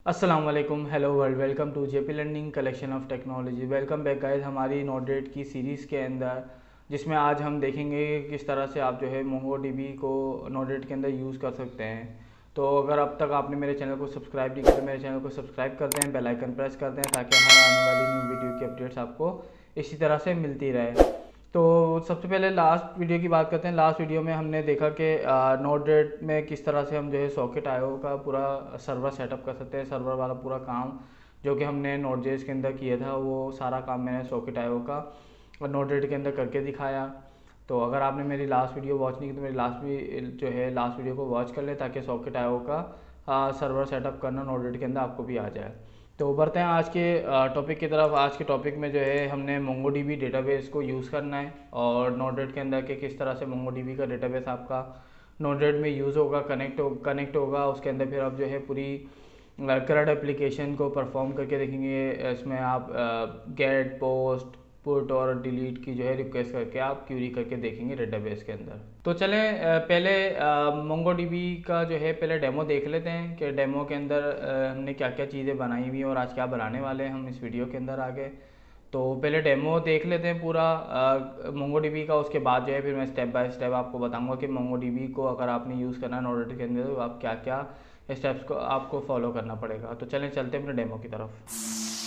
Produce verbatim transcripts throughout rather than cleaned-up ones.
अस्सलाम वालेकुम, hello world, welcome to JP learning collection of technology. Welcome back guys हमारी node की series के अंदर, जिसमें आज हम देखेंगे कि किस तरह से आप जो है मोंगो डीबी को नोट के अंदर यूज़ कर सकते हैं। तो अगर अब तक आपने मेरे चैनल को सब्सक्राइब नहीं किया तो मेरे चैनल को सब्सक्राइब कर दें, बेल आइकन प्रेस कर दें ताकि हर आने वाली न्यू वीडियो की अपडेट्स आपको इसी तरह से मिलती रहे। तो सबसे पहले लास्ट वीडियो की बात करते हैं। लास्ट वीडियो में हमने देखा कि नोट में किस तरह से हम जो है सॉकेट आयो का पूरा सर्वर सेटअप कर सकते हैं। सर्वर वाला पूरा काम जो कि हमने नोट जेएस के अंदर किया था, वो सारा काम मैंने सॉकेट आयो का और नोट के अंदर करके दिखाया। तो अगर आपने मेरी लास्ट वीडियो वॉच नहीं की तो मेरी लास्ट भी जो है लास्ट वीडियो को वॉच कर ले ताकि सॉकेट आयो का सर्वर सेटअप करना नोट के अंदर आपको भी आ जाए। तो बढ़ते हैं आज के टॉपिक की तरफ। आज के टॉपिक में जो है हमने मोंगोडीबी डेटाबेस को यूज़ करना है और नोट के अंदर के किस तरह से मोंगोडीबी का डेटाबेस आपका नोट में यूज़ होगा, कनेक्ट हो कनेक्ट होगा। उसके अंदर फिर आप जो है पूरी करंट एप्लीकेशन को परफॉर्म करके देखेंगे। इसमें आप गेट, पोस्ट, पुट और डिलीट की जो है रिक्वेस्ट करके आप क्यूरी करके देखेंगे डेटाबेस के अंदर। तो चलें पहले मोंगोडीबी का जो है पहले डेमो देख लेते हैं कि डेमो के अंदर हमने क्या क्या चीज़ें बनाई हुई और आज क्या बनाने वाले हैं हम इस वीडियो के अंदर आगे। तो पहले डेमो देख लेते हैं पूरा मोंगोडीबी का। उसके बाद जो है फिर मैं स्टेप बाय स्टेप आपको बताऊंगा कि मोंगोडीबी को अगर आपने यूज़ करना है नोट के अंदर तो आप क्या क्या स्टेप्स को आपको फॉलो करना पड़ेगा। तो चलें चलते हैं अपने डेमो की तरफ।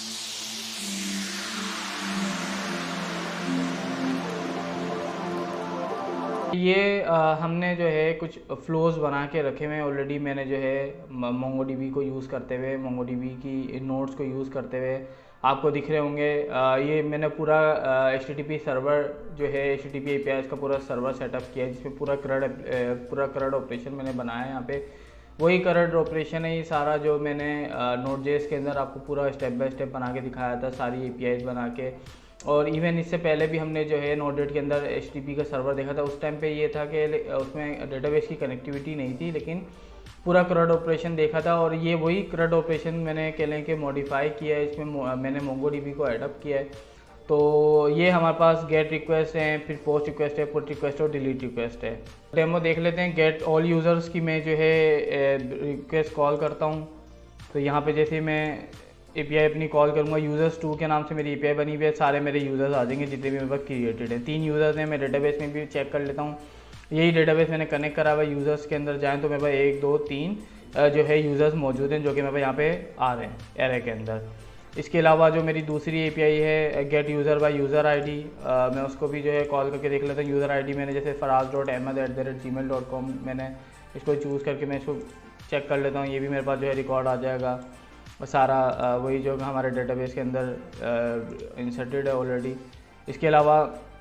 ये आ, हमने जो है कुछ फ्लोज बना के रखे हुए हैं ऑलरेडी। मैंने जो है मोंगोडीबी को यूज़ करते हुए, मोंगोडीबी की नोट्स को यूज़ करते हुए आपको दिख रहे होंगे। आ, ये मैंने पूरा H T T P server जो है H T T P A P I का पूरा सर्वर सेटअप किया है, जिसमें पूरा करड पूरा करड ऑपरेशन मैंने बनाया है। यहाँ पे वही करंट ऑपरेशन है ये सारा जो मैंने नोट जेएस के अंदर आपको पूरा स्टेप बाय स्टेप बना के दिखाया था, सारी एपीआईज बना के। और इवन इससे पहले भी हमने जो है नोट के अंदर एचटीटीपी का सर्वर देखा था। उस टाइम पे ये था कि उसमें डेटाबेस की कनेक्टिविटी नहीं थी, लेकिन पूरा करंट ऑपरेशन देखा था। और ये वही करंट ऑपरेशन मैंने कह लें कि मॉडिफाई किया है, इसमें मैंने मोंगोडीबी को एडप्ट किया है। तो ये हमारे पास गेट रिक्वेस्ट है, फिर पोस्ट रिक्वेस्ट है, पुट रिक्वेस्ट और डिलीट रिक्वेस्ट है। डेमो देख लेते हैं। गेट ऑल यूज़र्स की मैं जो है रिक्वेस्ट कॉल करता हूँ। तो यहाँ पे जैसे मैं एपीआई अपनी कॉल करूँगा, यूज़र्स टू के नाम से मेरी एपीआई बनी हुई है, सारे मेरे यूज़र्स आ जाएंगे जितने भी मेरे पास क्रिएटेड हैं। तीन यूज़र्स हैं, मैं डेटाबेस में भी चेक कर लेता हूँ। यही डेटाबेस मैंने कनेक्ट करा हुआ है। यूज़र्स के अंदर जाएँ तो मेरे पास एक दो तीन जो है यूज़र्स मौजूद हैं जो कि मेरे पास यहाँ पे आ रहे हैं एरे के अंदर। इसके अलावा जो मेरी दूसरी एपीआई है get user by user ID, मैं उसको भी जो है कॉल करके देख लेता हूँ। यूज़र आईडी मैंने जैसे Faraz dot Ahmed at the rate ji mail dot com मैंने इसको चूज़ करके मैं इसको चेक कर लेता हूँ। ये भी मेरे पास जो है रिकॉर्ड आ जाएगा सारा, वही जो हमारे डेटाबेस के अंदर इंसर्टेड है ऑलरेडी। इसके अलावा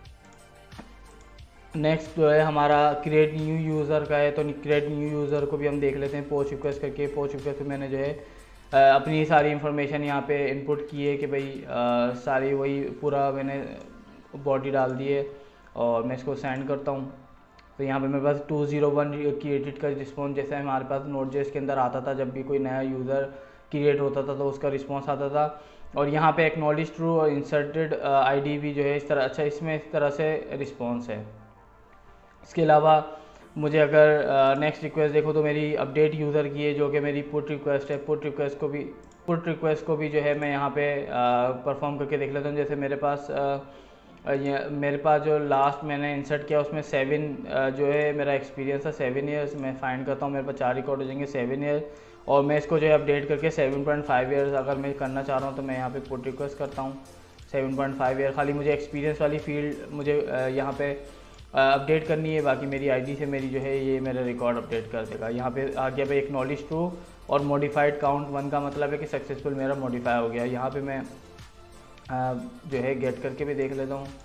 नेक्स्ट जो है हमारा क्रिएट न्यू यूज़र का है, तो क्रिएट न्यू यूज़र को भी हम देख लेते हैं पोस्ट रिक्वेस्ट करके। पोस्ट रिक्वेस्ट में मैंने जो है अपनी सारी इन्फॉर्मेशन यहाँ पे इनपुट की है कि भाई आ, सारी वही पूरा मैंने बॉडी डाल दी है और मैं इसको सेंड करता हूँ। तो यहाँ पे मेरे पास टू ज़ीरो वन क्रिएटेड का रिस्पॉन्स जैसे हमारे पास नोट जेएस के अंदर आता था, जब भी कोई नया यूज़र क्रिएट होता था तो उसका रिस्पॉन्स आता था। और यहाँ पे एक्नॉलेज ट्रू और इंसर्टेड आईडी भी जो है इस तरह, अच्छा इसमें इस तरह से रिस्पॉन्स है। इसके अलावा मुझे अगर नेक्स्ट रिक्वेस्ट देखो तो मेरी अपडेट यूज़र की है जो कि मेरी पुट रिक्वेस्ट है। पुट रिक्वेस्ट को भी पुट रिक्वेस्ट को भी जो है मैं यहाँ पे परफॉर्म करके देख लेता हूँ। जैसे मेरे पास आ, ये मेरे पास जो लास्ट मैंने इंसर्ट किया उसमें सेवन जो है मेरा एक्सपीरियंस है सेवन ईयर्स। मैं फाइंड करता हूँ, मेरे पास चार रिकॉर्ड हो जाएंगे सेवन ईयर, और मैं इसको जो है अपडेट करके सेवन पॉइंट फाइव ईयर्स अगर मैं करना चाह रहा हूँ तो मैं यहाँ पे पुट रिक्वेस्ट करता हूँ सेवन पॉइंट फाइव ईयर। खाली मुझे एक्सपीरियंस वाली फील्ड मुझे यहाँ पे अपडेट करनी है, बाकी मेरी आईडी से मेरी जो है ये मेरा रिकॉर्ड अपडेट कर देगा। यहाँ पे आ गया भाई एक्नॉलेज ट्रू और मॉडिफाइड काउंट वन का मतलब है कि सक्सेसफुल मेरा मॉडिफाई हो गया। यहाँ पे मैं आ, जो है गेट करके भी देख लेता हूँ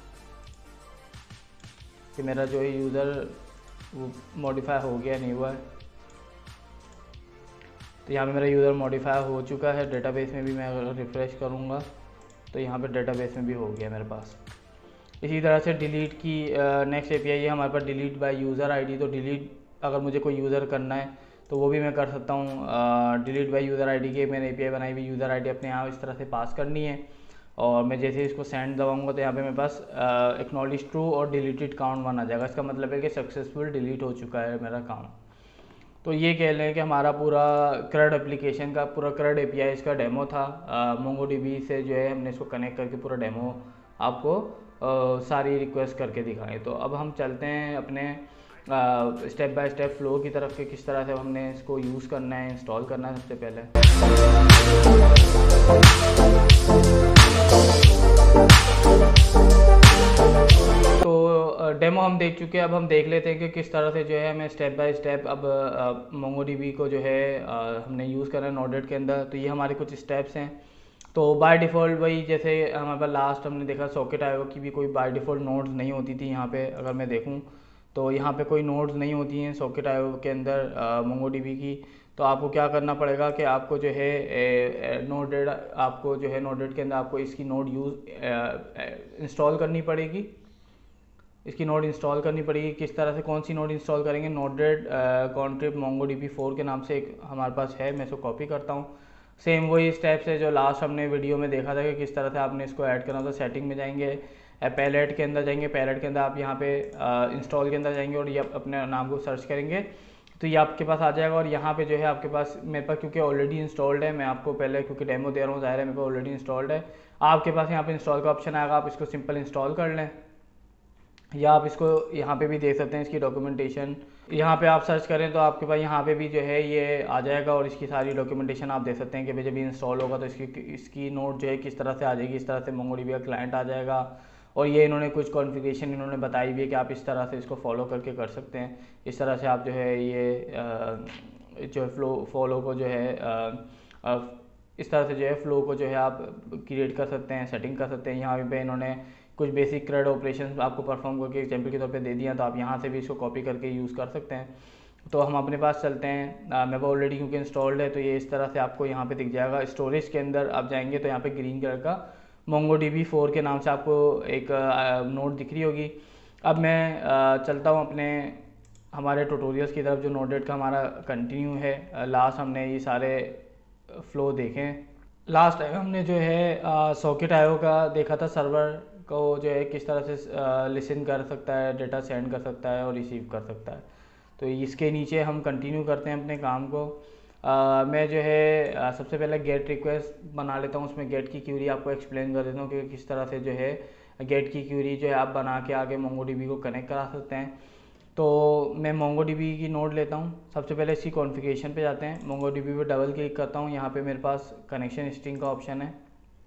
कि मेरा जो है यूज़र वो मॉडिफाई हो गया नहीं हुआ है। तो यहाँ पे मेरा यूज़र मॉडिफाई हो चुका है। डेटाबेस में भी मैं अगर रिफ़्रेश करूँगा तो यहाँ पे डेटाबेस में भी हो गया मेरे पास। इसी तरह से डिलीट की नेक्स्ट एपीआई है हमारे पास डिलीट बाय यूज़र आईडी। तो डिलीट अगर मुझे कोई यूज़र करना है तो वो भी मैं कर सकता हूँ। डिलीट बाय यूज़र आईडी के मैंने एपीआई बनाई हुई, यूज़र आईडी अपने यहाँ इस तरह से पास करनी है और मैं जैसे इसको सेंड दबाऊंगा तो यहाँ पे मेरे पास एक्नॉलेज ट्रू और डिलीटेड काउंट वन आ जाएगा। इसका मतलब है कि सक्सेसफुल डिलीट हो चुका है मेरा काम। तो ये कह लें कि हमारा पूरा क्रड एप्लीकेशन का पूरा क्रड एपीआई इसका डेमो था। मोंगोडीबी से जो है हमने इसको कनेक्ट करके पूरा डेमो आपको आ, सारी रिक्वेस्ट करके दिखाएं। तो अब हम चलते हैं अपने स्टेप बाय स्टेप फ्लो की तरफ के किस तरह से हमने इसको यूज़ करना है, इंस्टॉल करना है। सबसे पहले तो डेमो हम देख चुके हैं, अब हम देख लेते हैं कि किस तरह से जो है हमें स्टेप बाय स्टेप अब मोंगोडीबी को जो है आ, हमने यूज़ करना है नोडेट के अंदर। तो ये हमारे कुछ स्टेप्स हैं। तो बाय डिफ़ॉल्ट वही जैसे हमारे पास लास्ट हमने देखा सॉकेट आयो की भी कोई बाय डिफ़ॉल्ट नोड्स नहीं होती थी। यहाँ पे अगर मैं देखूँ तो यहाँ पे कोई नोड्स नहीं होती हैं सॉकेट आयो के अंदर मोंगोडीबी की। तो आपको क्या करना पड़ेगा कि आपको जो है नोडेड आपको जो है नोडेड के अंदर आपको इसकी नोड यूज़ इंस्टॉल करनी पड़ेगी। इसकी नोड इंस्टॉल करनी पड़ेगी। किस तरह से, कौन सी नोड इंस्टॉल करेंगे? नोडेड कॉन्ट्रिब मोंगोडीबी फोर के नाम से एक हमारे पास है, मैं इसको कॉपी करता हूँ। सेम वही स्टेप्स है जो लास्ट हमने वीडियो में देखा था कि किस तरह से आपने इसको ऐड करना था। सेटिंग में जाएंगे, पैलेट के अंदर जाएंगे, पैलेट के अंदर आप यहाँ पे इंस्टॉल के अंदर जाएंगे और ये अपने नाम को सर्च करेंगे तो ये आपके पास आ जाएगा। और यहाँ पे जो है आपके पास, मेरे पास क्योंकि ऑलरेडी इंस्टॉल्ड है, मैं आपको पहले क्योंकि डेमो दे रहा हूँ, ज़ाहिर है मेरे पास ऑलरेडी इंस्टॉल्ड है। आपके पास यहाँ पे इंस्टॉल का ऑप्शन आएगा, आप इसको सिंपल इंस्टॉल कर लें, या आप इसको यहाँ पे भी देख सकते हैं। इसकी डॉक्यूमेंटेशन यहाँ पे आप सर्च करें तो आपके पास यहाँ पे भी जो है ये आ जाएगा और इसकी सारी डॉक्यूमेंटेशन आप देख सकते हैं कि भाई जब ये इंस्टॉल होगा तो इसकी इसकी नोट जो है किस तरह से आ जाएगी। इस तरह से मोंगोडीबी का क्लाइंट आ जाएगा और ये इन्होंने कुछ कॉन्फ़िगरेशन इन्होंने बताई भी है कि आप इस तरह से इसको फॉलो करके कर सकते हैं। इस तरह से आप जो है ये जो फ्लो फॉलो को जो है इस तरह से जो है फ्लो को जो है आप क्रिएट कर सकते हैं, सेटिंग कर सकते हैं। यहाँ पे इन्होंने कुछ बेसिक क्रड ऑपरेशन आपको परफॉर्म करके एग्जाम्पल के तौर पे दे दिया, तो आप यहाँ से भी इसको कॉपी करके यूज़ कर सकते हैं। तो हम अपने पास चलते हैं, मेरे पास ऑलरेडी क्योंकि इंस्टॉल्ड है तो ये इस तरह से आपको यहाँ पे दिख जाएगा। स्टोरेज के अंदर आप जाएंगे तो यहाँ पे ग्रीन कलर का मोंगोडीबी फोर के नाम से आपको एक नोट दिख रही होगी। अब मैं चलता हूँ अपने हमारे ट्यूटोरियल्स की तरफ जो नोडेट का हमारा कंटिन्यू है। लास्ट हमने ये सारे फ्लो देखें। लास्ट टाइम हमने जो है सॉकेट आयो का देखा था, सर्वर को जो है किस तरह से लिसन कर सकता है, डेटा सेंड कर सकता है और रिसीव कर सकता है। तो इसके नीचे हम कंटिन्यू करते हैं अपने काम को। आ, मैं जो है आ, सबसे पहले गेट रिक्वेस्ट बना लेता हूँ, उसमें गेट की क्यूरी आपको एक्सप्लेन कर देता हूँ कि किस तरह से जो है गेट की क्यूरी जो है आप बना के आगे मोंगोडीबी को कनेक्ट करा सकते हैं। तो मैं मोंगोडीबी की नोड लेता हूँ। सबसे पहले इसकी कॉन्फ़िगरेशन पे जाते हैं, मोंगोडीबी पे डबल क्लिक करता हूँ। यहाँ पे मेरे पास कनेक्शन स्ट्रिंग का ऑप्शन है।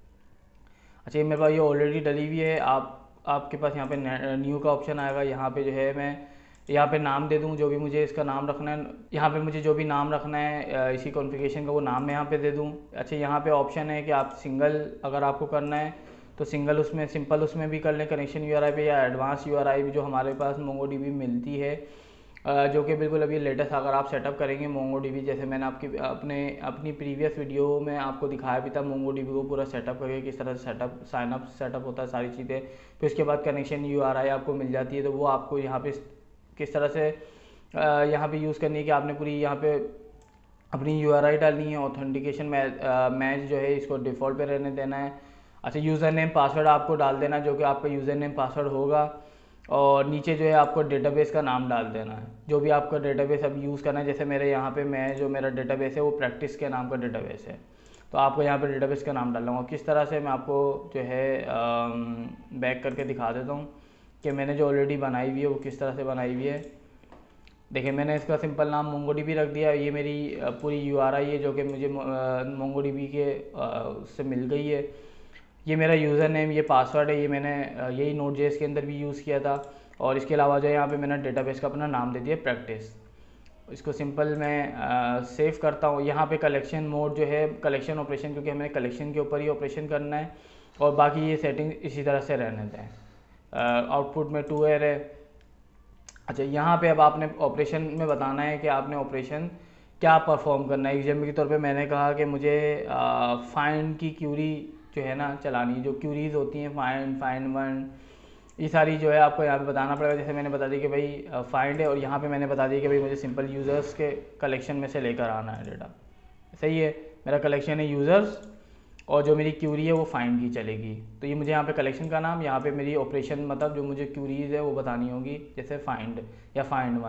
अच्छा, ये मेरे पास ये ऑलरेडी डली हुई है। आप आपके पास यहाँ पे न्यू का ऑप्शन आएगा। यहाँ पे जो है मैं यहाँ पे नाम दे दूँ जो भी मुझे इसका नाम रखना है। यहाँ पे मुझे जो भी नाम रखना है इसी कॉन्फ़िगरेशन का वो नाम मैं यहाँ पे दे दूँ। अच्छा, यहाँ पे ऑप्शन है कि आप सिंगल अगर आपको करना है तो सिंगल उसमें सिंपल उसमें भी कर लें कनेक्शन यूआरआई पे, या एडवांस यूआरआई भी जो हमारे पास मोंगोडीबी मिलती है जो कि बिल्कुल अभी लेटेस्ट अगर आप सेटअप करेंगे मोंगोडीबी, जैसे मैंने आपकी अपने अपनी प्रीवियस वीडियो में आपको दिखाया भी था मोंगोडीबी को पूरा सेटअप करके किस तरह से सेटअप साइनअप सेटअप होता है सारी चीज़ें। फिर उसके बाद कनेक्शन यूआरआई आपको मिल जाती है, तो वो आपको यहाँ पे किस तरह से यहाँ पे यूज़ करनी है कि आपने पूरी यहाँ पे अपनी यूआरआई डालनी है। ऑथेंटिकेशन मैच जो है इसको डिफ़ॉल्ट पे रहने देना है। अच्छा, यूज़र नेम पासवर्ड आपको डाल देना जो कि आपका यूज़र नेम पासवर्ड होगा, और नीचे जो है आपको डेटाबेस का नाम डाल देना है जो भी आपका डेटाबेस अब यूज़ करना है। जैसे मेरे यहाँ पे मैं जो मेरा डेटाबेस है वो प्रैक्टिस के नाम का डेटाबेस है, तो आपको यहाँ पे डेटाबेस का नाम डालना होगा। किस तरह से मैं आपको जो है बैक करके दिखा देता हूँ कि मैंने जो ऑलरेडी बनाई हुई है वो किस तरह से बनाई हुई है। देखिए, मैंने इसका सिंपल नाम मोंगोडीबी रख दिया। ये मेरी पूरी यूआरआई है जो कि मुझे मोंगोडीबी के उससे मिल गई है। ये मेरा यूज़र नेम, ये पासवर्ड है, ये मैंने यही नोट जेएस के अंदर भी यूज़ किया था। और इसके अलावा जो है यहाँ पे मैंने डेटाबेस का अपना नाम दे दिया प्रैक्टिस। इसको सिंपल मैं आ, सेव करता हूँ। यहाँ पे कलेक्शन मोड जो है कलेक्शन ऑपरेशन, क्योंकि हमें कलेक्शन के ऊपर ही ऑपरेशन करना है, और बाकी ये सेटिंग इसी तरह से रहने दें। आउटपुट में टू एर है। अच्छा, यहाँ पे अब आपने ऑपरेशन में बताना है कि आपने ऑपरेशन क्या परफॉर्म करना है। एग्जाम्पल के तौर पे मैंने कहा कि मुझे फाइंड की क्यूरी जो है ना चलानी, जो क्यूरीज होती हैं फाइंड फाइंड वन, ये सारी जो है आपको यहाँ पे बताना पड़ेगा। जैसे मैंने बता दी कि भाई फाइंड है, और यहाँ पे मैंने बता दिया कि भाई मुझे सिंपल यूज़र्स के कलेक्शन में से लेकर आना है डेटा। सही है, मेरा कलेक्शन है यूज़र्स और जो मेरी क्यूरी है वो फाइंड की चलेगी। तो ये मुझे यहाँ पे कलेक्शन का नाम, यहाँ पे मेरी ऑपरेशन मतलब जो मुझे क्यूरीज है वो बतानी होगी, जैसे फाइंड या फाइंड वन।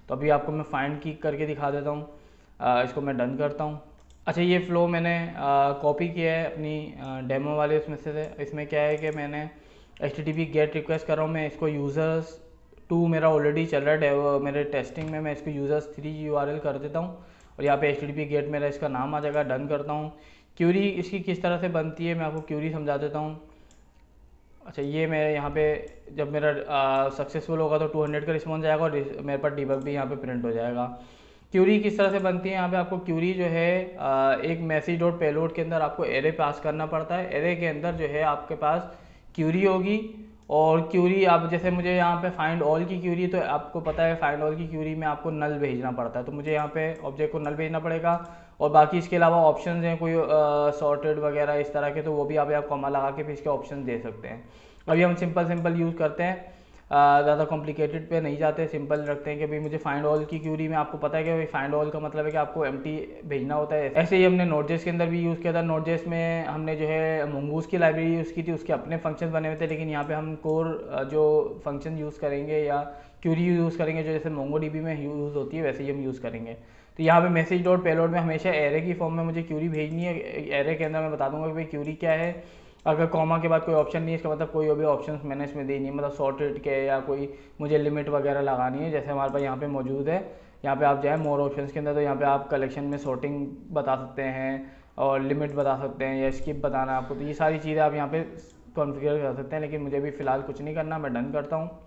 तो अभी आपको मैं फाइंड की करके दिखा देता हूँ। इसको मैं डन करता हूँ। अच्छा, ये फ़्लो मैंने कॉपी किया है अपनी डेमो वाले उसमें से। इसमें क्या है कि मैंने H T T P get request कर रहा हूँ मैं इसको यूज़र्स टू मेरा ऑलरेडी चल रहा है मेरे टेस्टिंग में, मैं इसको users three U R L कर देता हूँ और यहाँ पे H T T P get मेरा इसका नाम आ जाएगा। डन करता हूँ। क्यूरी इसकी किस तरह से बनती है मैं आपको क्यूरी समझा देता हूँ। अच्छा, ये मेरे यहाँ पे जब मेरा सक्सेसफुल होगा तो टू हंड्रेड का रिस्पॉन्स आएगा और मेरे पास डीबग भी यहाँ पे प्रिंट हो जाएगा। क्यूरी किस तरह से बनती है, यहाँ पे आपको क्यूरी जो है आ, एक मैसेज डॉट पेलोड के अंदर आपको एरे पास करना पड़ता है। एरे के अंदर जो है आपके पास क्यूरी होगी और क्यूरी आप जैसे मुझे यहाँ पे फाइंड ऑल की क्यूरी, तो आपको पता है फाइंड ऑल की क्यूरी में आपको नल भेजना पड़ता है, तो मुझे यहाँ पे ऑब्जेक्ट को नल भेजना पड़ेगा। और बाकी इसके अलावा ऑप्शंस हैं कोई सॉर्टेड वगैरह इस तरह के, तो वो भी आप आप कॉमा लगा के फिर इसके ऑप्शन दे सकते हैं। अभी हम सिंपल सिंपल यूज़ करते हैं, ज़्यादा कॉम्प्लिकेटेड पे नहीं जाते, सिंपल रखते हैं कि भाई मुझे फाइंड ऑल की क्यूरी में आपको पता है कि भाई फाइंड ऑल का मतलब है कि आपको एम्प्टी भेजना होता है। ऐसे ही हमने नोटजेस के अंदर भी यूज़ किया था। नोटजेस में हमने जो है मंगूस की लाइब्रेरी यूज़ की थी, उसके अपने फंक्शन बने हुए थे, लेकिन यहाँ पे हम कोर जो फंक्शन यूज़ करेंगे या क्यूरी यूज़ करेंगे जो जैसे मोंगो डी बी में यूज़ होती है वैसे ही हम यूज़ करेंगे। तो यहाँ पे मैसेज डॉट पेलोड में हमेशा एरे की फॉर्म में मुझे क्यूरी भेजनी है। एरे के अंदर मैं बता दूंगा कि भाई क्यूरी क्या है। अगर कॉमा के बाद कोई ऑप्शन नहीं है इसका मतलब कोई भी ऑप्शन मैंने इसमें दी नहीं, मतलब सॉर्टेड के या कोई मुझे लिमिट वगैरह लगानी है जैसे हमारे पास यहाँ पे मौजूद है। यहाँ पे आप जाए मोर ऑप्शंस के अंदर, तो यहाँ पे आप कलेक्शन में सॉर्टिंग बता सकते हैं और लिमिट बता सकते हैं या स्किप बताना है आपको, तो ये सारी चीज़ें आप यहाँ पे कॉन्फ़िगर कर सकते हैं। लेकिन मुझे भी फ़िलहाल कुछ नहीं करना, मैं डन करता हूँ।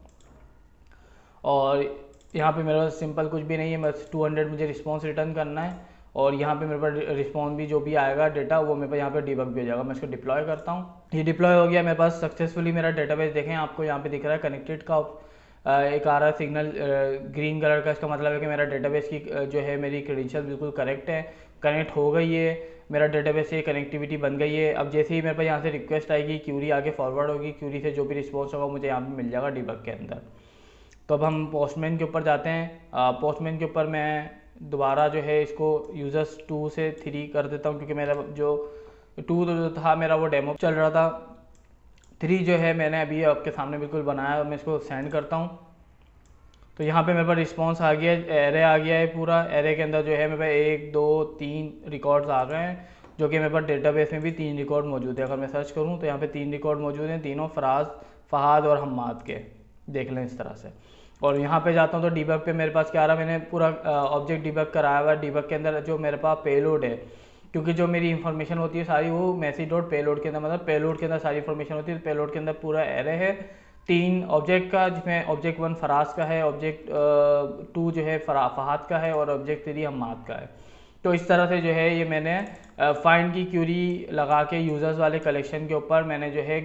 और यहाँ पे मेरे पास सिंपल कुछ भी नहीं है, बस टू हंड्रेड मुझे रिस्पॉन्स रिटर्न करना है और यहाँ पे मेरे पास रिस्पॉन्स भी जो भी आएगा डेटा वो मेरे पास यहाँ पे डिबग भी हो जाएगा। मैं इसको डिप्लॉय करता हूँ। ये डिप्लॉय हो गया मेरे पास सक्सेसफुली। मेरा डेटाबेस देखें, आपको यहाँ पे दिख रहा है कनेक्टेड का एक आ रहा है सिग्नल ग्रीन कलर का। इसका मतलब है कि मेरा डेटाबेस की जो है मेरी क्रेडेंशियल बिल्कुल करेक्ट है, कनेक्ट हो गई है, मेरा डेटाबेस से कनेक्टिविटी बन गई है। अब जैसे ही मेरे पास यहाँ से रिक्वेस्ट आएगी क्यूरी आगे फॉरवर्ड होगी, क्यूरी से जो भी रिस्पॉन्स होगा मुझे यहाँ पर मिल जाएगा डिबग के अंदर। तो अब हम पोस्टमैन के ऊपर जाते हैं। पोस्टमैन के ऊपर मैं दोबारा जो है इसको यूज़र्स टू से थ्री कर देता हूँ क्योंकि मेरा जो टू जो था मेरा वो डेमो चल रहा था। थ्री जो है मैंने अभी आपके सामने बिल्कुल बनाया और मैं इसको सेंड करता हूँ। तो यहाँ पे मेरे पास रिस्पॉन्स आ गया, एरे आ गया है पूरा। एरे के अंदर जो है मेरे पास एक दो तीन रिकॉर्ड्स आ गए हैं जो कि मेरे पास डेटाबेस में भी तीन रिकॉर्ड मौजूद है। अगर मैं सर्च करूँ तो यहाँ पे तीन रिकॉर्ड मौजूद हैं, तीनों फराज, फहाद और हम्माद के, देख लें इस तरह से। और यहाँ पे जाता हूँ तो डिबग पे मेरे पास क्या आ रहा है, मैंने पूरा ऑब्जेक्ट डिबग कराया हुआ है। डिबग के अंदर जो मेरे पास पेलोड है, क्योंकि जो मेरी इंफॉर्मेशन होती है सारी वो मैसेज डॉट पेलोड के अंदर, मतलब पेलोड के अंदर सारी इंफॉर्मेशन होती है। तो पेलोड के अंदर पूरा एरे है तीन ऑब्जेक्ट का, जिसमें ऑब्जेक्ट वन फराज का है, ऑब्जेक्ट टू जो है फहाद का है और ऑब्जेक्ट थ्री हम्माद का है। तो इस तरह से जो है ये मैंने फाइंड की क्यूरी लगा के यूज़र्स वाले कलेक्शन के ऊपर मैंने जो है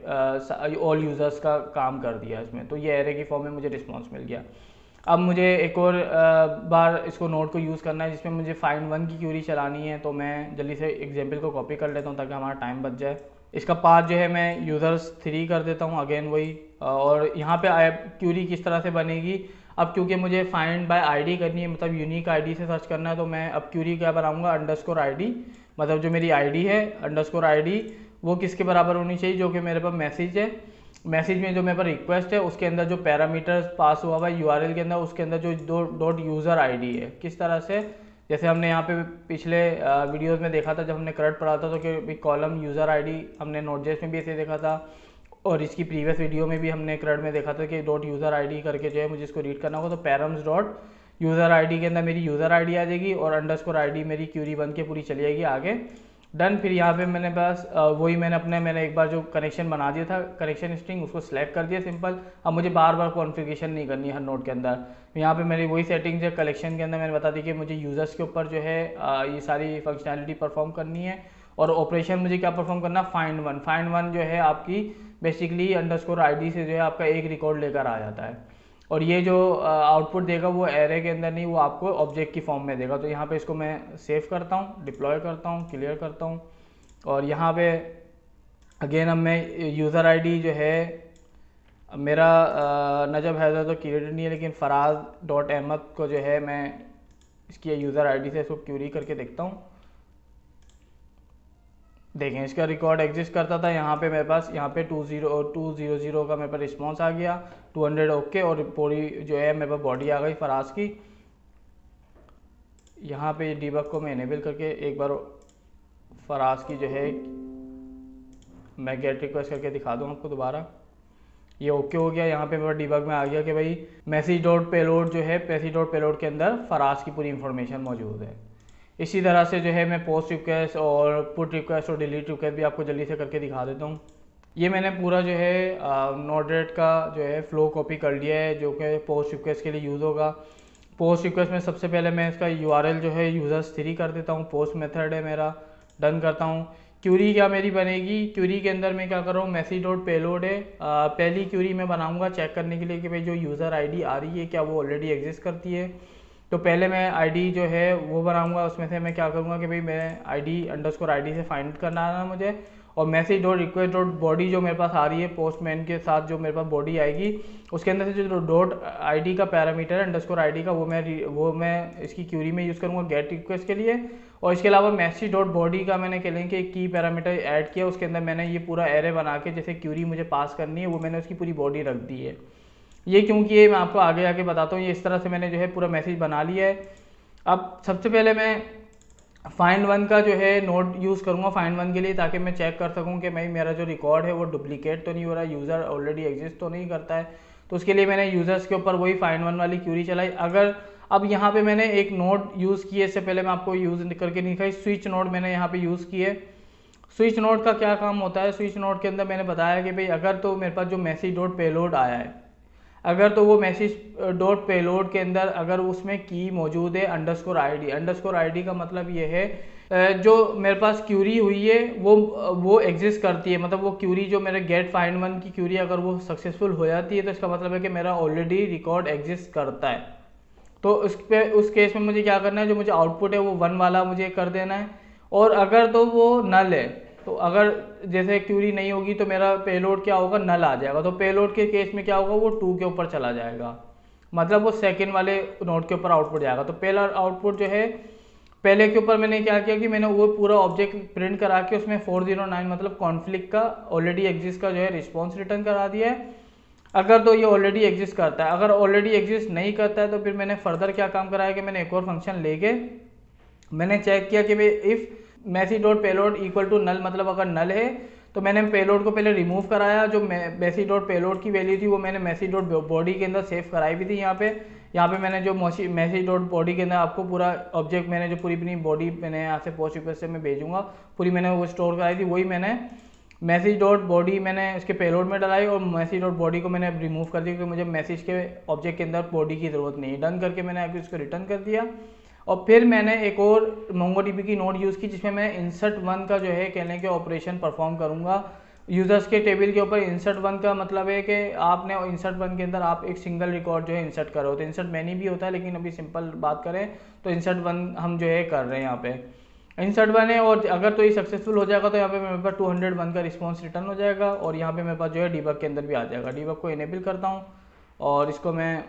गेट ऑल यूज़र्स का काम कर दिया इसमें। तो ये एरे की फॉर्म में मुझे रिस्पॉन्स मिल गया। अब मुझे एक और बार इसको नोड को यूज़ करना है जिसमें मुझे फाइंड वन की क्यूरी चलानी है। तो मैं जल्दी से एग्जाम्पल को कॉपी कर लेता हूँ ताकि हमारा टाइम बच जाए। इसका पाथ जो है मैं यूज़र्स थ्री कर देता हूँ, अगेन वही। और यहाँ पे क्यूरी किस तरह से बनेगी, अब क्योंकि मुझे फाइंड बाय आईडी करनी है, मतलब यूनिक आईडी से सर्च करना है, तो मैं अब क्यूरी क्या बनाऊंगा, अंडरस्कोर आईडी, मतलब जो मेरी आईडी है अंडरस्कोर आईडी वो किसके बराबर होनी चाहिए, जो कि मेरे पास मैसेज है। मैसेज में जो मेरे पास रिक्वेस्ट है उसके अंदर जो पैरामीटर्स पास हुआ हुआ है यूआरएल के अंदर, उसके अंदर जो दो डॉट यूज़र आईडी है, किस तरह से, जैसे हमने यहाँ पे पिछले वीडियोस में देखा था जब हमने करंट पढ़ा था, तो कि कॉलम यूज़र आईडी हमने नोटजेस में भी ऐसे देखा था और इसकी प्रीवियस वीडियो में भी हमने करंट में देखा था कि डॉट यूज़र आईडी करके जो है मुझे इसको रीड करना होगा। तो पैरम्स डॉट यूज़र आईडी के अंदर मेरी यूज़र आईडी आ जाएगी और अंडरस्कोर आईडी मेरी क्यूरी बन के पूरी चली जाएगी आगे। डन। फिर यहाँ पे मैंने बस वही मैंने अपने मैंने एक बार जो कनेक्शन बना दिया था, कनेक्शन स्ट्रिंग, उसको सिलेक्ट कर दिया सिंपल। अब मुझे बार बार कॉन्फ़िगरेशन नहीं करनी है हर नोड के अंदर। यहाँ पे मेरी वही सेटिंग्स है कलेक्शन के अंदर, मैंने बता दी कि मुझे यूज़र्स के ऊपर जो है ये सारी फंक्शनैलिटी परफॉर्म करनी है। और ऑपरेशन मुझे क्या परफॉर्म करना, फाइंड वन। फाइंड वन जो है आपकी बेसिकली अंडरस्कोर आईडी से जो है आपका एक रिकॉर्ड लेकर आ जाता है और ये जो आउटपुट देगा वो एरे के अंदर नहीं, वो आपको ऑब्जेक्ट की फॉर्म में देगा। तो यहाँ पे इसको मैं सेव करता हूँ, डिप्लॉय करता हूँ, क्लियर करता हूँ और यहाँ पे अगेन अब मैं यूज़र आईडी जो है मेरा नजब हैदर तो क्रिएटेड नहीं है, लेकिन फराज डॉट अहमद को जो है मैं इसकी यूज़र आईडी से इसको क्यूरी करके देखता हूँ। देखें इसका रिकॉर्ड एग्जिस्ट करता था, यहाँ पे मेरे पास यहाँ पे two zero two zero zero का मेरे पास रिस्पॉन्स आ गया, टू हंड्रेड ओके, और पूरी जो है मेरे पास बॉडी आ गई फराज की। यहाँ पे डीबग को मैं इनेबल करके एक बार फराज की जो है मैं गेट रिक्वेस्ट करके दिखा दूँ आपको दोबारा। ये ओके हो गया, यहाँ पे मेरा डीबग में आ गया कि भाई मैसेज डॉट पेलोड जो है मैसेज डॉट पेलोड के अंदर फराज की पूरी इंफॉर्मेशन मौजूद है। इसी तरह से जो है मैं पोस्ट रिक्वेस्ट और पुट रिक्वेस्ट और डिलीट रिक्वेस्ट भी आपको जल्दी से करके दिखा देता हूँ। ये मैंने पूरा जो है नोड-रेड का जो है फ्लो कॉपी कर लिया है जो कि पोस्ट रिक्वेस्ट के लिए यूज़ होगा। पोस्ट रिक्वेस्ट में सबसे पहले मैं इसका यूआरएल जो है यूज़र्स थ्री कर देता हूँ, पोस्ट मेथड है मेरा, डन करता हूँ। क्यूरी क्या मेरी बनेगी, क्यूरी के अंदर मैं क्या कर रहा हूँ, मैसेज डॉट पेलोड है। आ, पहली क्यूरी मैं बनाऊँगा चेक करने के लिए कि भाई जो यूज़र आईडी आ रही है क्या वो ऑलरेडी एग्जिस्ट करती है। तो पहले मैं आईडी जो है वो बनाऊंगा, उसमें से मैं क्या करूँगा कि भाई मैं आईडी अंडरस्कोर आईडी से फाइंड करना है मुझे, और message dot request dot body जो मेरे पास आ रही है पोस्टमैन के साथ जो मेरे पास बॉडी आएगी उसके अंदर से जो डॉट आईडी का पैरामीटर है अंडरस्कोर आईडी का वो मैं वो मैं इसकी क्यूरी में यूज़ करूँगा गेट रिक्वेस्ट के लिए। और इसके अलावा मैसेज डॉट बॉडी का मैंने कह लें कि की पैरामीटर ऐड किया, उसके अंदर मैंने ये पूरा एरे बना के जैसे क्यूरी मुझे पास करनी है वो मैंने उसकी पूरी बॉडी रख दी है। ये क्योंकि ये मैं आपको आगे आगे बताता हूँ। ये इस तरह से मैंने जो है पूरा मैसेज बना लिया है। अब सबसे पहले मैं फाइंड वन का जो है नोड यूज़ करूँगा फाइंड वन के लिए, ताकि मैं चेक कर सकूँ कि भाई मेरा जो रिकॉर्ड है वो डुप्लीकेट तो नहीं हो रहा, यूज़र ऑलरेडी एग्जिस्ट तो नहीं करता है। तो उसके लिए मैंने यूज़र्स के ऊपर वही फाइंड वन वाली क्यूरी चलाई। अगर अब यहाँ पे मैंने एक नोड यूज़ किए, इससे पहले मैं आपको यूज़ करके नहीं दिखाई, स्विच नोड मैंने यहाँ पे यूज़ किए। स्विच नोड का क्या काम होता है, स्विच नोड के अंदर मैंने बताया कि भाई अगर तो मेरे पास जो मैसेज डॉट पेलोड आया है, अगर तो वो मैसेज डॉट पेलोड के अंदर अगर उसमें की मौजूद है अंडरस्कोर आईडी, अंडरस्कोर आईडी का मतलब ये है जो मेरे पास क्यूरी हुई है वो वो एग्जिस्ट करती है, मतलब वो क्यूरी जो मेरे गेट फाइंड वन की क्यूरी अगर वो सक्सेसफुल हो जाती है तो इसका मतलब है कि मेरा ऑलरेडी रिकॉर्ड एग्जिस्ट करता है। तो उस पे उस केस में मुझे क्या करना है, जो मुझे आउटपुट है वो वन वाला मुझे कर देना है। और अगर तो वो नल है, तो अगर जैसे क्यूरी नहीं होगी तो मेरा पेलोड क्या होगा, नल आ जाएगा। तो पेलोड के केस में क्या होगा, वो टू के ऊपर चला जाएगा, मतलब वो सेकंड वाले नोड के ऊपर आउटपुट जाएगा। तो पहला आउटपुट जो है पहले के ऊपर मैंने क्या किया कि मैंने वो पूरा ऑब्जेक्ट प्रिंट करा के उसमें फोर जीरो नाइन मतलब कॉन्फ्लिक्ट का ऑलरेडी एग्जिस्ट का जो है रिस्पॉन्स रिटर्न करा दिया है। अगर तो ये ऑलरेडी एग्जिस्ट करता है, अगर ऑलरेडी एग्जिस्ट नहीं करता है तो फिर मैंने फर्दर क्या काम कराया कि मैंने एक और फंक्शन लेके मैंने चेक किया कि भाई if message dot payload equal to null, मतलब अगर नल है तो मैंने पेलोड को पहले रिमूव कराया। जो मैसेज डॉट पेलोड की वैल्यू थी वो मैंने मैसेज डॉट बॉडी के अंदर सेव कराई भी थी। यहाँ पे यहाँ पे मैंने जो मैसेज डॉट बॉडी के अंदर आपको पूरा ऑब्जेक्ट मैंने जो पूरी अपनी बॉडी मैंने यहाँ से पोस्ट रिक्वेस्ट से मैं भेजूंगा पूरी मैंने वो स्टोर कराई थी, वही मैंने मैसेज डॉट बॉडी मैंने उसके पेलोड में डालाई और मैसेज डॉट बॉडी को मैंने रिमूव कर दिया क्योंकि मुझे मैसेज के ऑब्जेक्ट के अंदर बॉडी की ज़रूरत नहीं है। डन करके मैंने आगे उसको रिटर्न कर दिया। और फिर मैंने एक और मोंगोडीबी की नोड यूज़ की जिसमें मैं इंसर्ट वन का जो है कहने के ऑपरेशन परफॉर्म करूँगा यूज़र्स के टेबल के ऊपर। इंसर्ट वन का मतलब है कि आपने इंसर्ट वन के अंदर आप एक सिंगल रिकॉर्ड जो है इंसर्ट करो, तो इंसर्ट मैनी भी होता है लेकिन अभी सिंपल बात करें तो इंसर्ट वन हम जो है कर रहे हैं यहाँ पे इंसर्ट वन है। और अगर तो ये सक्सेसफुल हो जाएगा तो यहाँ पे मेरे पास टू हंड्रेड वन का रिस्पॉन्स रिटर्न हो जाएगा और यहाँ पे मेरे पास जो है डीबग के अंदर भी आ जाएगा। डीबग को इनेबल करता हूँ और इसको मैं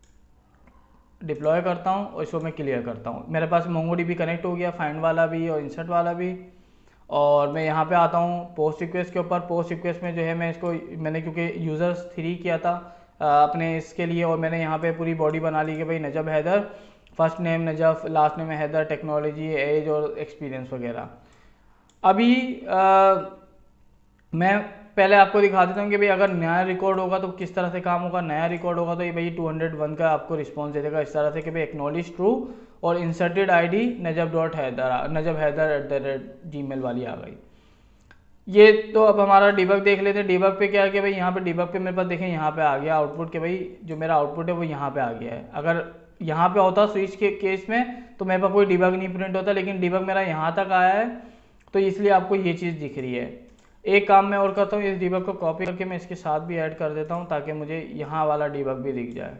डिप्लॉय करता हूँ और इसको मैं क्लियर करता हूँ। मेरे पास मोंगोडीबी कनेक्ट हो गया, फाइंड वाला भी और इंसर्ट वाला भी। और मैं यहाँ पे आता हूँ पोस्ट रिक्वेस्ट के ऊपर। पोस्ट रिक्वेस्ट में जो है मैं इसको मैंने क्योंकि यूज़र्स थ्री किया था अपने इसके लिए और मैंने यहाँ पे पूरी बॉडी बना ली कि भाई Najab Haider, first name Najaf, last name Haider, technology, age और एक्सपीरियंस वगैरह। अभी आ, मैं पहले आपको दिखा देता हूँ कि भाई अगर नया रिकॉर्ड होगा तो किस तरह से काम होगा। नया रिकॉर्ड होगा तो ये भाई टू हंड्रेड वन का आपको रिस्पॉन्स दे देगा इस तरह से कि भाई एक्नॉलेज ट्रू और inserted ID Najab dot Haider Najab Haider at the rate ji mail वाली आ गई। ये तो अब हमारा डिबग देख लेते हैं। डिबग पे क्या है कि भाई यहाँ पे डिबग पे मेरे पास देखें यहाँ पे आ गया आउटपुट के भाई जो मेरा आउटपुट है वो यहाँ पे आ गया है। अगर यहाँ पे होता स्विच के केस में तो मेरे पास कोई डिबग नहीं प्रिंट होता, लेकिन डिबग मेरा यहाँ तक आया है तो इसलिए आपको ये चीज़ दिख रही है। एक काम मैं और करता हूँ, इस डिबग को कॉपी करके मैं इसके साथ भी ऐड कर देता हूँ ताकि मुझे यहाँ वाला डिबग भी दिख जाए।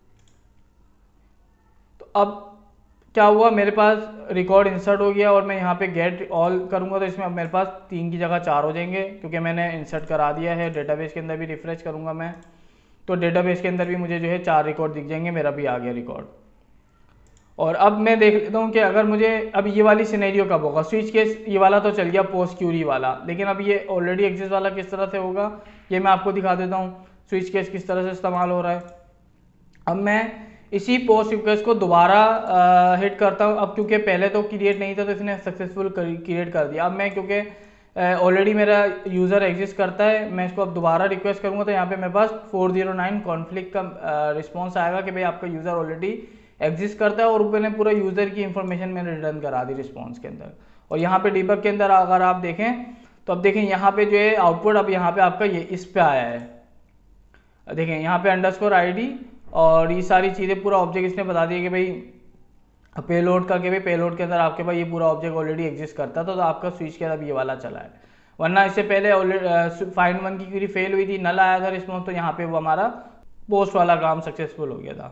तो अब क्या हुआ, मेरे पास रिकॉर्ड इंसर्ट हो गया और मैं यहाँ पे गेट ऑल करूँगा तो इसमें अब मेरे पास तीन की जगह चार हो जाएंगे क्योंकि मैंने इंसर्ट करा दिया है। डेटाबेस के अंदर भी रिफ्रेश करूँगा मैं तो डेटाबेस के अंदर भी मुझे जो है चार रिकॉर्ड दिख जाएंगे, मेरा भी आ गया रिकॉर्ड। और अब मैं देख लेता हूँ कि अगर मुझे अब ये वाली सिनेरियो कब होगा। स्विच केस ये वाला तो चल गया पोस्ट क्यूरी वाला, लेकिन अब ये ऑलरेडी एग्जिस्ट वाला किस तरह से होगा ये मैं आपको दिखा देता हूँ, स्विच केस किस तरह से इस्तेमाल हो रहा है। अब मैं इसी पोस्ट रिक्वेस्ट को दोबारा हिट करता हूँ। अब क्योंकि पहले तो क्रिएट नहीं था तो इसने सक्सेसफुल क्रिएट कर दिया। अब मैं क्योंकि ऑलरेडी uh, मेरा यूज़र एग्जिस्ट करता है, मैं इसको अब दोबारा रिक्वेस्ट करूँगा तो यहाँ पे मेरे पास फोर ज़ीरो नाइन कॉन्फ्लिक्ट का रिस्पॉन्स uh, आएगा कि भाई आपका यूज़र ऑलरेडी एग्जिस्ट करता है, और मैंने पूरा यूज़र की इंफॉर्मेशन मैंने रिटर्न करा दी रिस्पॉन्स के अंदर। और यहाँ पे डिबग के अंदर अगर आप देखें तो अब देखें यहाँ पे जो है आउटपुट अब यहाँ पे आपका ये इस पे आया है, देखें यहाँ पे अंडरस्कोर आईडी और ये सारी चीज़ें पूरा ऑब्जेक्ट इसने बता दिया कि भाई पेलोड का, कि भाई पेलोड के अंदर आपके पास ये पूरा ऑब्जेक्ट ऑलरेडी एग्जिस्ट करता था, तो आपका स्विच के अंदर ये वाला चला है। वरना इससे पहले फाइंड वन की क्यूरी फेल हुई थी, नल आया था रिस्पॉन्स, तो यहाँ पे वो हमारा पोस्ट वाला काम सक्सेसफुल हो गया था।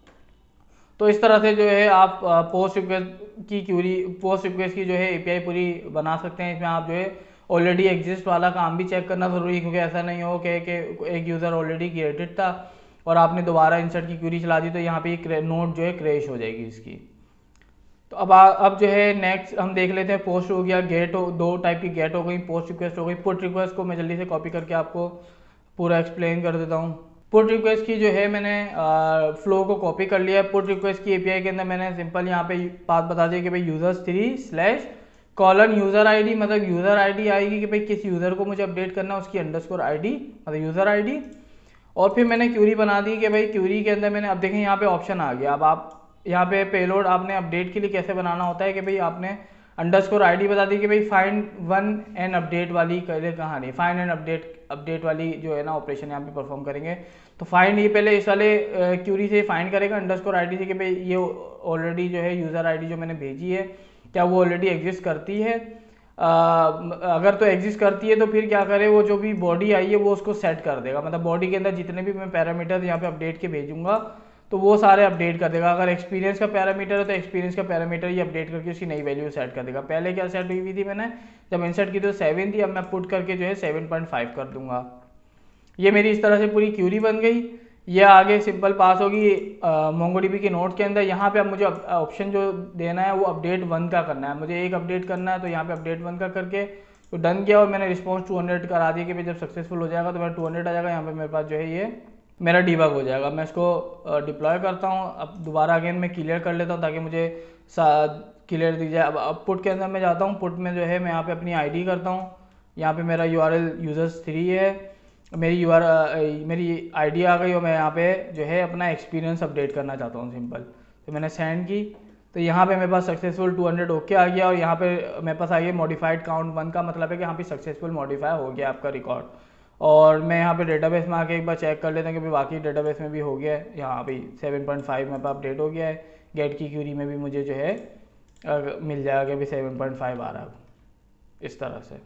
तो इस तरह से जो है आप पोस्ट रिक्वेस्ट की क्यूरी पोस्ट रिक्वेस्ट की जो है एपीआई पूरी बना सकते हैं। इसमें आप जो है ऑलरेडी एग्जिस्ट वाला काम भी चेक करना ज़रूरी है, क्योंकि ऐसा नहीं हो कि एक यूज़र ऑलरेडी क्रिएटेड था और आपने दोबारा इंसर्ट की क्यूरी चला दी तो यहाँ पे एक नोट जो है क्रैश हो जाएगी इसकी। तो अब आ, अब जो है नेक्स्ट हम देख लेते हैं, पोस्ट हो गया, गेट हो, दो टाइप की गेट हो गई, पोस्ट रिक्वेस्ट हो गई। पुट रिक्वेस्ट को मैं जल्दी से कॉपी करके आपको पूरा एक्सप्लेन कर देता हूँ। पुट रिक्वेस्ट की जो है मैंने फ्लो को कॉपी कर लिया है। पुट रिक्वेस्ट की एपीआई के अंदर मैंने सिंपल यहाँ पे बात बता दी कि भाई users three slash colon user ID, मतलब यूज़र आईडी आएगी कि भाई किस यूज़र को मुझे अपडेट करना है, उसकी अंडरस्कोर आईडी मतलब यूज़र आईडी। और फिर मैंने क्यूरी बना दी कि भाई क्यूरी के अंदर मैंने अब देखें यहाँ पे ऑप्शन आ गया। अब आप यहाँ पे पेलोड आपने अपडेट के लिए कैसे बनाना होता है कि भाई आपने अंडरस्कोर आईडी बता दी कि भाई फाइंड वन एंड अपडेट वाली कहानी, फाइंड एंड अपडेट अपडेट वाली जो है ना ऑपरेशन यहाँ पे परफॉर्म करेंगे। तो फाइंड ये पहले इस वाले क्यूरी से फाइंड करेगा अंडरस्कोर आईडी से कि भाई ये ऑलरेडी जो है यूज़र आईडी जो मैंने भेजी है क्या वो ऑलरेडी एग्जिस्ट करती है। आ, अगर तो एग्जिस्ट करती है तो फिर क्या करे, वो जो भी बॉडी आई है वो उसको सेट कर देगा, मतलब बॉडी के अंदर जितने भी मैं पैरामीटर यहाँ पे अपडेट के भेजूंगा तो वो सारे अपडेट कर देगा। अगर एक्सपीरियंस का पैरामीटर है तो एक्सपीरियंस का पैरामीटर ही अपडेट करके उसकी नई वैल्यू सेट कर देगा। पहले क्या सेट हुई हुई थी, मैंने जब इंसर्ट की तो सेवन थी, अब मैं पुट करके जो है सेवन पॉइंट फाइव कर दूंगा। ये मेरी इस तरह से पूरी क्यूरी बन गई। ये आगे सिंपल पास होगी मोंगोडीबी के नोट के अंदर। यहाँ पे अब मुझे ऑप्शन जो देना है वो अपडेट वन का करना है, मुझे एक अपडेट करना है, तो यहाँ पे अपडेट वन का करके तो डन किया और मैंने रिस्पॉन्स टू हंड्रेड करा दिया कि भाई जब सक्सेसफुल हो जाएगा तो मेरा टू हंड्रेड आ जाएगा। यहाँ पे मेरे पास जो है ये मेरा डीबग हो जाएगा। मैं इसको डिप्लॉय करता हूँ, अब दोबारा अगेन मैं क्लियर कर लेता हूँ ताकि मुझे क्लियर दिख जाए। अब अब पुट के अंदर मैं जाता हूँ, पुट में जो है मैं यहाँ पे अपनी आईडी करता हूँ। यहाँ पे मेरा U R L users three है, मेरी यू आर मेरी आईडी आ गई और मैं यहाँ पे जो है अपना एक्सपीरियंस अपडेट करना चाहता हूँ सिंपल। तो मैंने सेंड की तो यहाँ पे मेरे पास सक्सेसफुल टू हंड्रेड ओके आ गया और यहाँ पे मेरे पास आ गया मॉडिफाइड काउंट वन का मतलब है कि यहाँ पे सक्सेसफुल मॉडिफाई हो गया आपका रिकॉर्ड। और मैं यहाँ पे डेटाबेस में आके एक बार चेक कर लेता हूँ कि बाकी डेटाबेस में भी हो गया है। यहाँ भी सेवन पॉइंट फाइव मेरे पास अपडेट हो गया है। गेट की क्यूरी में भी मुझे जो है मिल जाएगा कि अभी सेवन पॉइंट फाइव आ रहा है इस तरह से।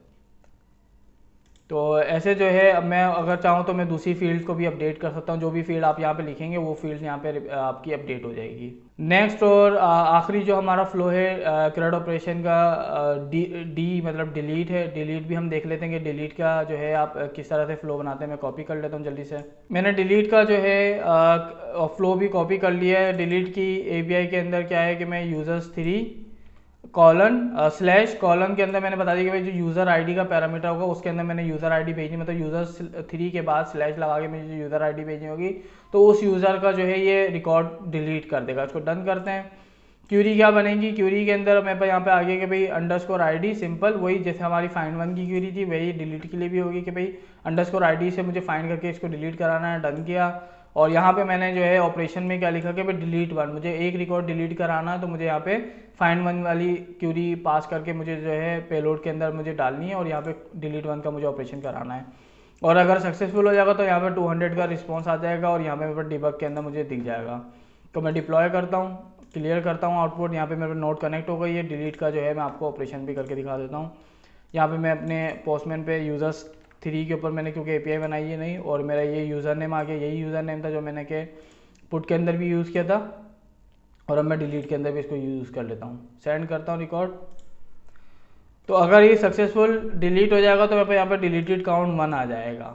तो ऐसे जो है अब मैं अगर चाहूँ तो मैं दूसरी फील्ड को भी अपडेट कर सकता हूँ। जो भी फील्ड आप यहाँ पे लिखेंगे वो फील्ड यहाँ पे आपकी अपडेट हो जाएगी। नेक्स्ट और आखिरी जो हमारा फ्लो है क्रेड ऑपरेशन का डी डी मतलब डिलीट है। डिलीट भी हम देख लेते हैं कि डिलीट का जो है आप किस तरह से फ्लो बनाते हैं। मैं कॉपी कर लेता हूँ जल्दी से। मैंने डिलीट का जो है फ्लो भी कॉपी कर लिया है। डिलीट की एपीआई के अंदर क्या है कि मैं users three colon slash colon के अंदर मैंने बता दिया कि भाई जो यूज़र आईडी का पैरामीटर होगा उसके अंदर मैंने यूज़र आईडी भेजनी, मतलब यूज़र थ्री के बाद स्लैश लगा के मुझे जो यूज़र आईडी भेजनी होगी तो उस यूज़र का जो है ये रिकॉर्ड डिलीट कर देगा। इसको डन करते हैं। क्यूरी क्या बनेगी, क्यूरी के अंदर मेरे पास यहाँ पे आगे कि भाई अंडरस्कोर आईडी सिंपल वही जैसे हमारी फाइंड वन की क्यूरी थी वही डिलीट के लिए भी होगी कि भाई अंडरस्कोर आईडी से मुझे फाइंड करके इसको डिलीट कराना है। डन किया और यहाँ पे मैंने जो है ऑपरेशन में क्या लिखा कि भाई डिलीट वन, मुझे एक रिकॉर्ड डिलीट कराना है तो मुझे यहाँ पे फाइंड वन वाली क्यूरी पास करके मुझे जो है पेलोड के अंदर मुझे डालनी है और यहाँ पे डिलीट वन का मुझे ऑपरेशन कराना है। और अगर सक्सेसफुल हो जाएगा तो यहाँ पे टू हंड्रेड का रिस्पॉन्स आ जाएगा और यहाँ पे मेरे डिबग के अंदर मुझे दिख जाएगा। तो मैं डिप्लॉय करता हूँ, क्लियर करता हूँ आउटपुट। यहाँ पे मेरे नोट कनेक्ट हो गई है। डिलीट का जो है मैं आपको ऑपरेशन भी करके दिखा देता हूँ। यहाँ पे मैं अपने पोस्टमैन पे यूजर्स थ्री के ऊपर मैंने क्योंकि एपीआई बनाई है नहीं और मेरा ये यूज़र नेम आ गया, यही यूज़र नेम था जो मैंने के पुट के अंदर भी यूज़ किया था और अब मैं डिलीट के अंदर भी इसको यूज़ कर लेता हूँ। सेंड करता हूँ रिकॉर्ड। तो अगर ये सक्सेसफुल डिलीट हो जाएगा तो मेरे पास यहाँ पर डिलीटेड काउंट वन आ जाएगा।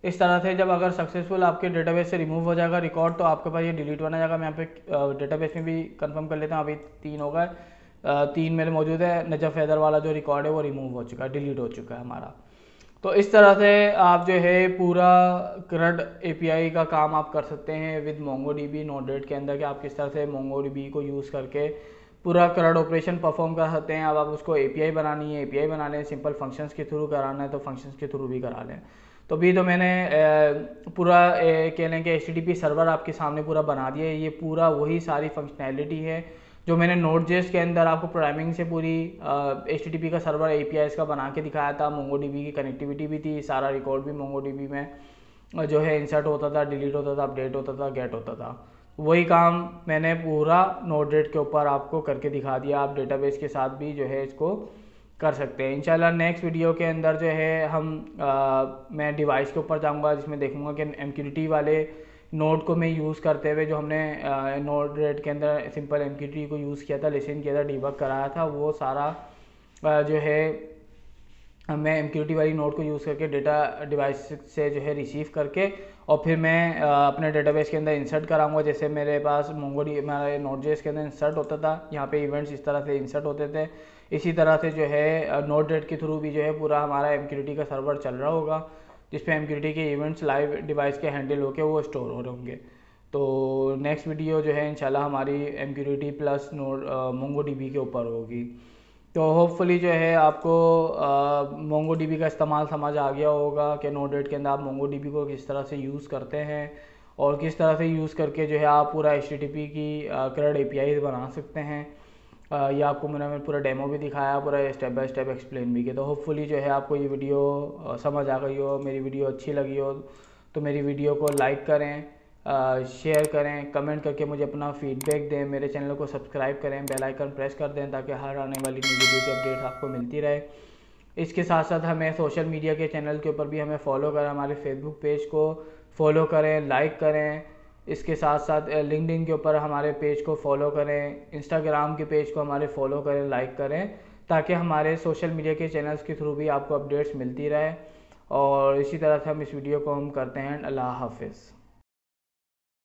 इस तरह से जब अगर सक्सेसफुल आपके डेटाबेस से रिमूव हो जाएगा रिकॉर्ड, तो आपके पास ये डिलीट होना जाएगा। मैं यहाँ पे डेटाबेस में भी कंफर्म कर लेता हूँ, अभी तीन होगा, तीन मेरे मौजूद है। नजफ हैदर वाला जो रिकॉर्ड है वो रिमूव हो चुका है, डिलीट हो चुका है हमारा। तो इस तरह से आप जो है पूरा क्रड एपीआई का काम आप कर सकते हैं विद मोंगोडीबी नोड के अंदर, कि आप किस तरह से मोंगोडीबी को यूज़ करके पूरा क्रड ऑपरेशन परफॉर्म कर सकते हैं। अब आप उसको एपीआई बनानी है, एपीआई बना लें, सिंपल फंक्शंस के थ्रू कराना है तो फंक्शंस के थ्रू भी करा लें। तो अभी तो मैंने पूरा कह लें कि H T T P server आपके सामने पूरा बना दिया है। ये पूरा वही सारी फंक्शनैलिटी है जो मैंने नोड जेएस के अंदर आपको प्रोग्रामिंग से पूरी एच टी टी पी का सर्वर एपीआईज का बना के दिखाया था। मोंगोडीबी की कनेक्टिविटी भी थी, सारा रिकॉर्ड भी मोंगोडीबी में जो है इंसर्ट होता था, डिलीट होता था, अपडेट होता था, गेट होता था। वही काम मैंने पूरा नोड-जेएस के ऊपर आपको करके दिखा दिया। आप डेटाबेस के साथ भी जो है इसको कर सकते हैं। इंशाल्लाह नेक्स्ट वीडियो के अंदर जो है हम आ, मैं डिवाइस के ऊपर जाऊंगा, जिसमें देखूंगा कि एमक्यूटीटी वाले नोड को मैं यूज़ करते हुए जो हमने नोड-जेएस के अंदर सिंपल एमक्यूटीटी को यूज़ किया था, लिसन किया था, डिबग कराया था, वो सारा आ, जो है मैं एमक्यूटीटी वाली नोड को यूज़ करके डेटा डिवाइस से जो है रिसीव करके और फिर मैं अपने डेटाबेस के अंदर इंसर्ट कराऊंगा। जैसे मेरे पास मोंगोडी मेरे नोड.जेएस के अंदर इंसर्ट होता था, यहाँ पे इवेंट्स इस तरह से इंसर्ट होते थे, इसी तरह से जो है नोड.जेएस के थ्रू भी जो है पूरा हमारा एमक्यूटीटी का सर्वर चल रहा होगा, जिसपे एमक्यूटीटी के इवेंट्स लाइव डिवाइस के हैंडल होकर वो स्टोर हो रहे होंगे। तो नेक्स्ट वीडियो जो है इंशाल्लाह हमारी एमक्यूटीटी प्लस नोड मोंगोडीबी के ऊपर होगी। तो होपफुली जो है आपको मोंगोडीबी का इस्तेमाल समझ आ गया होगा कि नोड.जेएस के अंदर आप मोंगोडीबी को किस तरह से यूज़ करते हैं और किस तरह से यूज़ करके जो है आप पूरा एच टी टी पी की क्रड एपीआई बना सकते हैं। ये आपको मैंने पूरा डेमो भी दिखाया, पूरा स्टेप बाय स्टेप एक्सप्लेन भी किया। तो होपफुली जो है आपको ये वीडियो समझ आ गई हो, मेरी वीडियो अच्छी लगी हो तो मेरी वीडियो को लाइक करें, शेयर करें, कमेंट करके मुझे अपना फीडबैक दें, मेरे चैनल को सब्सक्राइब करें, बेल आइकन प्रेस कर दें ताकि हर आने वाली न्यू वीडियो की अपडेट आपको मिलती रहे। इसके साथ साथ हमें सोशल मीडिया के चैनल के ऊपर भी हमें फॉलो करें, हमारे फेसबुक पेज को फॉलो करें, लाइक करें। इसके साथ साथ लिंक्डइन के ऊपर हमारे पेज को फॉलो करें, इंस्टाग्राम के पेज को हमारे फॉलो करें, लाइक करें, ताकि हमारे सोशल मीडिया के चैनल्स के थ्रू भी आपको अपडेट्स मिलती रहे। और इसी तरह से हम इस वीडियो को हम करते हैं। अल्लाह हाफिज़।